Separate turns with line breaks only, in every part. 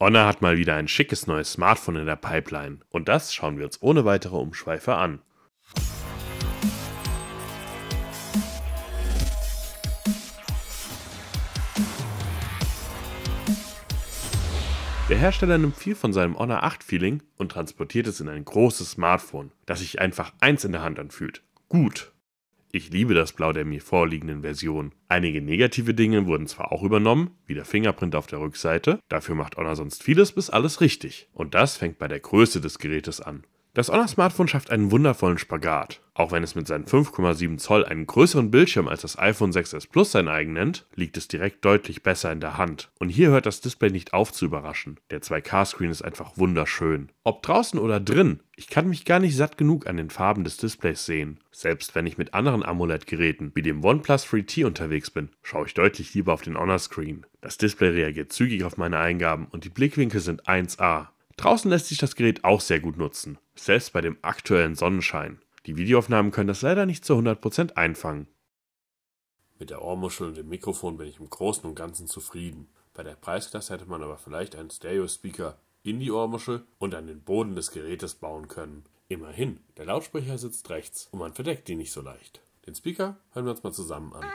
Honor hat mal wieder ein schickes neues Smartphone in der Pipeline und das schauen wir uns ohne weitere Umschweife an. Der Hersteller nimmt viel von seinem Honor 8 Feeling und transportiert es in ein großes Smartphone, das sich einfach eins in der Hand anfühlt. Gut. Ich liebe das Blau der mir vorliegenden Version. Einige negative Dinge wurden zwar auch übernommen, wie der Fingerprint auf der Rückseite, dafür macht Honor sonst vieles bis alles richtig. Und das fängt bei der Größe des Gerätes an. Das Honor Smartphone schafft einen wundervollen Spagat. Auch wenn es mit seinen 5,7 Zoll einen größeren Bildschirm als das iPhone 6s Plus sein eigen nennt, liegt es direkt deutlich besser in der Hand. Und hier hört das Display nicht auf zu überraschen. Der 2K-Screen ist einfach wunderschön. Ob draußen oder drin, ich kann mich gar nicht satt genug an den Farben des Displays sehen. Selbst wenn ich mit anderen AMOLED-Geräten wie dem OnePlus 3T unterwegs bin, schaue ich deutlich lieber auf den Honor Screen. Das Display reagiert zügig auf meine Eingaben und die Blickwinkel sind 1A. Draußen lässt sich das Gerät auch sehr gut nutzen, selbst bei dem aktuellen Sonnenschein. Die Videoaufnahmen können das leider nicht zu 100% einfangen. Mit der Ohrmuschel und dem Mikrofon bin ich im Großen und Ganzen zufrieden. Bei der Preisklasse hätte man aber vielleicht einen Stereo-Speaker in die Ohrmuschel und an den Boden des Gerätes bauen können. Immerhin, der Lautsprecher sitzt rechts und man verdeckt ihn nicht so leicht. Den Speaker hören wir uns mal zusammen an.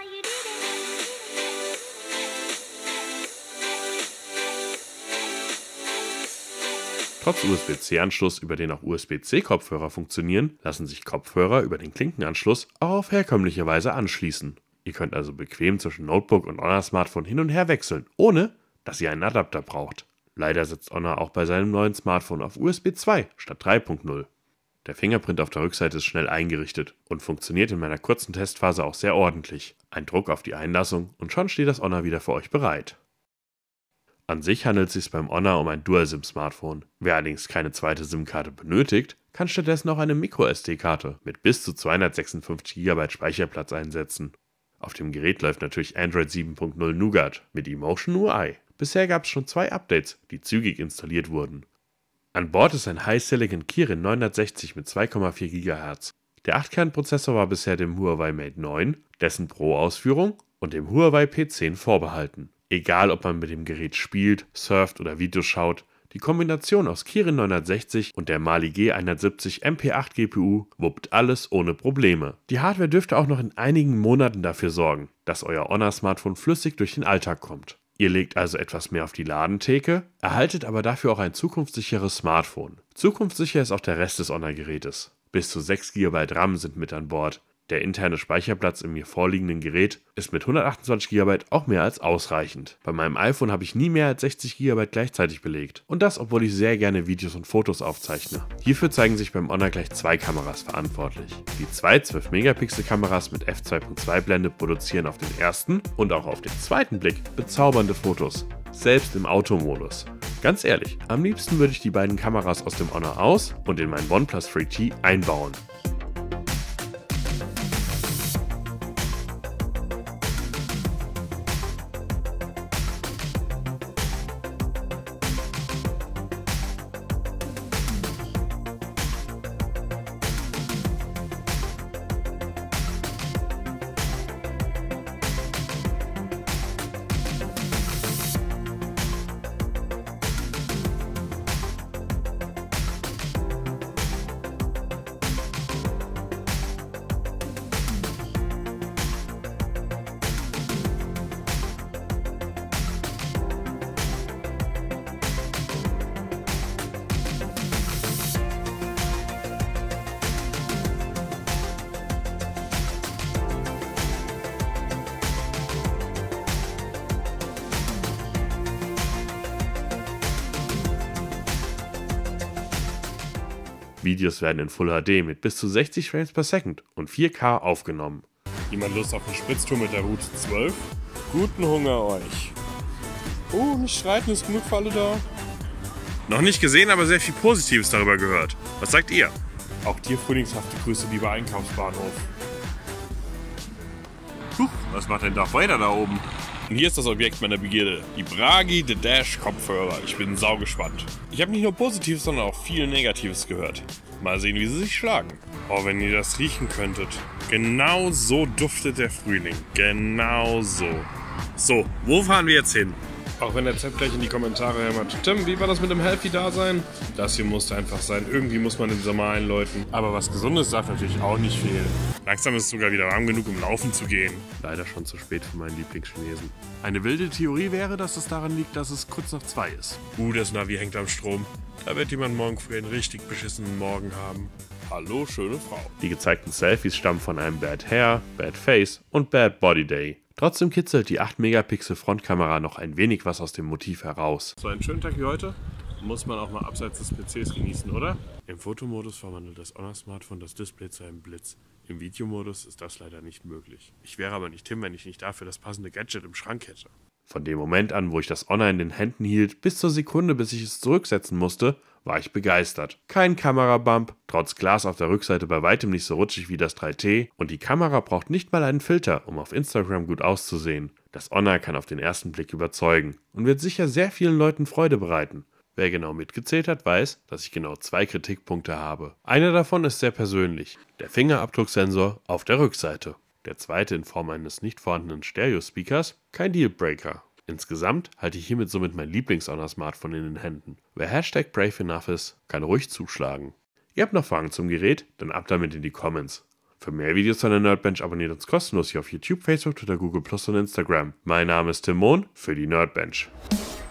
Trotz USB-C-Anschluss, über den auch USB-C-Kopfhörer funktionieren, lassen sich Kopfhörer über den Klinkenanschluss auch auf herkömmliche Weise anschließen. Ihr könnt also bequem zwischen Notebook und Honor Smartphone hin und her wechseln, ohne dass ihr einen Adapter braucht. Leider setzt Honor auch bei seinem neuen Smartphone auf USB 2 statt 3.0. Der Fingerprint auf der Rückseite ist schnell eingerichtet und funktioniert in meiner kurzen Testphase auch sehr ordentlich. Ein Druck auf die Einlassung und schon steht das Honor wieder für euch bereit. An sich handelt es sich beim Honor um ein Dual-SIM-Smartphone. Wer allerdings keine zweite SIM-Karte benötigt, kann stattdessen auch eine Micro-SD-Karte mit bis zu 256 GB Speicherplatz einsetzen. Auf dem Gerät läuft natürlich Android 7.0 Nougat mit Emotion UI. Bisher gab es schon 2 Updates, die zügig installiert wurden. An Bord ist ein High Silicon Kirin 960 mit 2,4 GHz. Der 8-Kern-Prozessor war bisher dem Huawei Mate 9, dessen Pro-Ausführung und dem Huawei P10 vorbehalten. Egal ob man mit dem Gerät spielt, surft oder Videos schaut, die Kombination aus Kirin 960 und der Mali G170 MP8 GPU wuppt alles ohne Probleme. Die Hardware dürfte auch noch in einigen Monaten dafür sorgen, dass euer Honor Smartphone flüssig durch den Alltag kommt. Ihr legt also etwas mehr auf die Ladentheke, erhaltet aber dafür auch ein zukunftssicheres Smartphone. Zukunftssicher ist auch der Rest des Honor-Gerätes. Bis zu 6 GB RAM sind mit an Bord. Der interne Speicherplatz im mir vorliegenden Gerät ist mit 128 GB auch mehr als ausreichend. Bei meinem iPhone habe ich nie mehr als 60 GB gleichzeitig belegt. Und das, obwohl ich sehr gerne Videos und Fotos aufzeichne. Hierfür zeigen sich beim Honor gleich 2 Kameras verantwortlich. Die 2 12-Megapixel-Kameras mit f2.2-Blende produzieren auf den ersten und auch auf den zweiten Blick bezaubernde Fotos. Selbst im Automodus. Ganz ehrlich, am liebsten würde ich die beiden Kameras aus dem Honor aus und in mein OnePlus 3T einbauen. Videos werden in Full HD mit bis zu 60 Frames per Second und 4K aufgenommen.
Jemand Lust auf eine Spritztour mit der Route 12? Guten Hunger euch. Oh, nicht streiten, ist genug für alle da.
Noch nicht gesehen, aber sehr viel Positives darüber gehört. Was sagt ihr?
Auch dir frühlingshafte Grüße, lieber Einkaufsbahnhof.
Huch, was macht denn Darth Vader da oben?
Und hier ist das Objekt meiner Begierde, die Bragi The Dash Kopfhörer. Ich bin saugespannt. Ich habe nicht nur Positives, sondern auch viel Negatives gehört. Mal sehen, wie sie sich schlagen. Oh, wenn ihr das riechen könntet. Genau so duftet der Frühling. Genau so.
So, wo fahren wir jetzt hin?
Auch wenn der Z gleich in die Kommentare hämmert. Tim, wie war das mit dem Healthy-Dasein? Das hier musste einfach sein. Irgendwie muss man den Sommer einläuten. Aber was Gesundes darf natürlich auch nicht fehlen. Langsam ist es sogar wieder warm genug, um laufen zu gehen.
Leider schon zu spät für meinen Lieblingschinesen. Eine wilde Theorie wäre, dass es daran liegt, dass es kurz nach 2 ist.
Das Navi hängt am Strom. Da wird jemand morgen früh einen richtig beschissenen Morgen haben. Hallo, schöne Frau.
Die gezeigten Selfies stammen von einem Bad Hair, Bad Face und Bad Body Day. Trotzdem kitzelt die 8-Megapixel Frontkamera noch ein wenig was aus dem Motiv heraus.
So einen schönen Tag wie heute muss man auch mal abseits des PCs genießen, oder? Im Fotomodus verwandelt das Honor-Smartphone das Display zu einem Blitz. Im Videomodus ist das leider nicht möglich. Ich wäre aber nicht Tim, wenn ich nicht dafür das passende Gadget im Schrank hätte.
Von dem Moment an, wo ich das Honor in den Händen hielt, bis zur Sekunde, bis ich es zurücksetzen musste, war ich begeistert. Kein Kamerabump, trotz Glas auf der Rückseite bei weitem nicht so rutschig wie das 3T und die Kamera braucht nicht mal einen Filter, um auf Instagram gut auszusehen. Das Honor kann auf den ersten Blick überzeugen und wird sicher sehr vielen Leuten Freude bereiten. Wer genau mitgezählt hat, weiß, dass ich genau 2 Kritikpunkte habe. Einer davon ist sehr persönlich, der Fingerabdrucksensor auf der Rückseite. Der zweite in Form eines nicht vorhandenen Stereo-Speakers, kein Dealbreaker. Insgesamt halte ich hiermit somit mein Lieblings-Honor-Smartphone in den Händen. Wer #BraveEnough ist, kann ruhig zuschlagen. Ihr habt noch Fragen zum Gerät? Dann ab damit in die Comments. Für mehr Videos von der Nerdbench abonniert uns kostenlos hier auf YouTube, Facebook, Twitter, Google Plus und Instagram. Mein Name ist Tim Mohn für die Nerdbench.